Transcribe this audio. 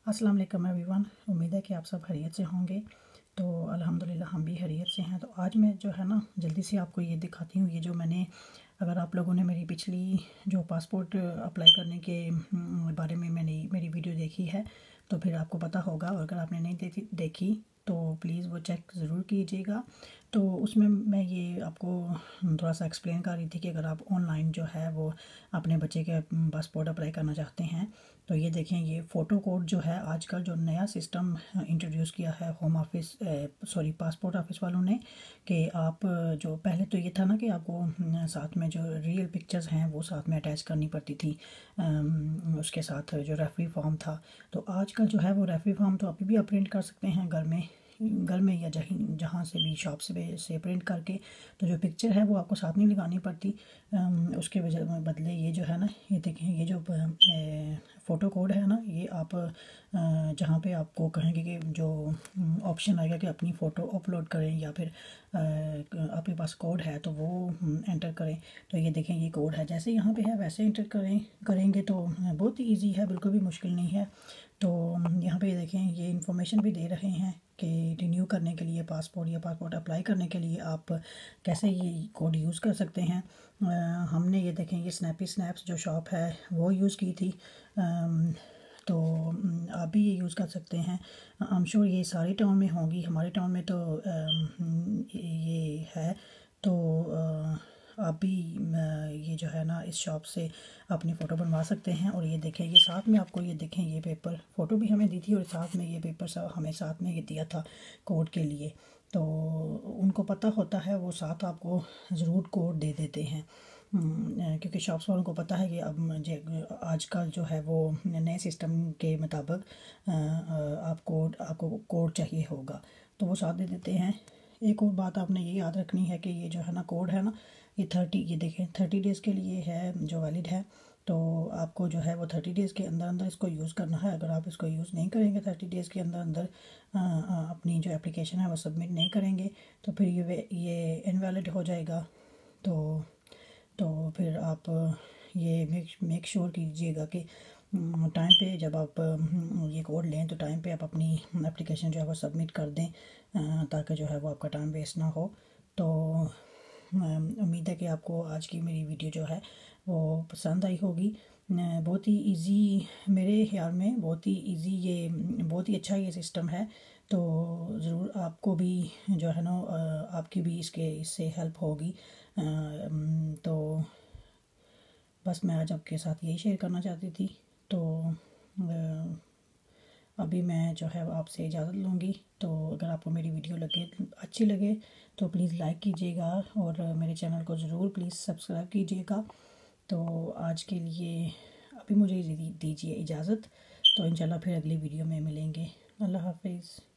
अस्सलाम वालेकुम एवरीवन। उम्मीद है कि आप सब खैरियत से होंगे। तो अल्हम्दुलिल्लाह हम भी खैरियत से हैं। तो आज मैं जो है ना जल्दी से आपको ये दिखाती हूँ। ये जो मैंने, अगर आप लोगों ने मेरी पिछली जो पासपोर्ट अप्लाई करने के बारे में मैंने मेरी वीडियो देखी है तो फिर आपको पता होगा, और अगर आपने नहीं देखी तो प्लीज़ वो चेक ज़रूर कीजिएगा। तो उसमें मैं ये आपको थोड़ा सा एक्सप्लेन कर रही थी कि अगर आप ऑनलाइन जो है वो अपने बच्चे के पासपोर्ट अप्लाई करना चाहते हैं तो ये देखें, ये फ़ोटो कोड जो है आजकल जो नया सिस्टम इंट्रोड्यूस किया है होम ऑफिस पासपोर्ट ऑफिस वालों ने, कि आप जो पहले तो ये था ना कि आपको साथ में जो रियल पिक्चर्स हैं वो साथ में अटैच करनी पड़ती थी, उसके साथ जो रेफरी फॉर्म था। तो आजकल जो है वो रेफरी फॉर्म तो अभी भी आप प्रिंट कर सकते हैं घर में या जहाँ से भी शॉप से प्रिंट करके। तो जो पिक्चर है वो आपको साथ नहीं लगानी पड़ती। उसके बदले ये जो है ना, ये देखें, ये जो फ़ोटो कोड है ना, ये आप जहाँ पे आपको कहेंगे कि जो ऑप्शन आएगा कि अपनी फ़ोटो अपलोड करें या फिर आपके पास कोड है तो वो एंटर करें। तो ये देखें, ये कोड है जैसे यहाँ पे है वैसे एंटर करेंगे तो बहुत ही ईजी है, बिल्कुल भी मुश्किल नहीं है। तो यहाँ पे देखें, ये इन्फॉर्मेशन भी दे रहे हैं कि रिन्यू करने के लिए पासपोर्ट या पासपोर्ट अप्लाई करने के लिए आप कैसे ये कोड यूज़ कर सकते हैं। हमने ये देखें, ये स्नैपी स्नैप्स जो शॉप है वो यूज़ की थी। तो आप भी ये यूज़ कर सकते हैं। आई एम श्योर ये सारे टाउन में होंगी, हमारे टाउन में तो ये है। तो आप भी ये जो है ना इस शॉप से अपनी फ़ोटो बनवा सकते हैं। और ये देखें, ये साथ में आपको, ये देखें, ये पेपर फ़ोटो भी हमें दी थी और साथ में ये पेपर हमें साथ में ये दिया था कोड के लिए। तो उनको पता होता है, वो साथ आपको ज़रूर कोड दे देते हैं, क्योंकि शॉप्स वालों को पता है कि अब मुझे आजकल जो है वो नए सिस्टम के मुताबिक आपको कोड चाहिए होगा, तो वो साथ दे देते हैं। एक और बात आपने ये याद रखनी है कि ये जो है ना कोड है ना, ये देखें 30 डेज़ के लिए है जो वैलिड है। तो आपको जो है वो 30 डेज़ के अंदर अंदर इसको यूज़ करना है। अगर आप इसको यूज़ नहीं करेंगे 30 डेज़ के अंदर अंदर अपनी जो एप्लीकेशन है वो सबमिट नहीं करेंगे तो फिर ये इनवैलिड हो जाएगा। तो फिर आप ये मेक श्योर कीजिएगा कि टाइम पे जब आप ये कोड लें तो टाइम पे आप अपनी एप्लीकेशन जो है वो सबमिट कर दें, ताकि जो है वो आपका टाइम वेस्ट ना हो। तो उम्मीद है कि आपको आज की मेरी वीडियो जो है वो पसंद आई होगी। बहुत ही इजी, मेरे ख्याल में बहुत ही इजी, ये बहुत ही अच्छा ये सिस्टम है। तो ज़रूर आपको भी जो है ना आपकी भी इससे हेल्प होगी। तो बस मैं आज आपके साथ यही शेयर करना चाहती थी। तो अभी मैं जो है आपसे इजाज़त लूँगी। तो अगर आपको मेरी वीडियो अच्छी लगे तो प्लीज़ लाइक कीजिएगा और मेरे चैनल को ज़रूर प्लीज़ सब्सक्राइब कीजिएगा। तो आज के लिए अभी मुझे दीजिए इजाज़त। तो इंशाल्लाह फिर अगली वीडियो में मिलेंगे। अल्लाह हाफिज़।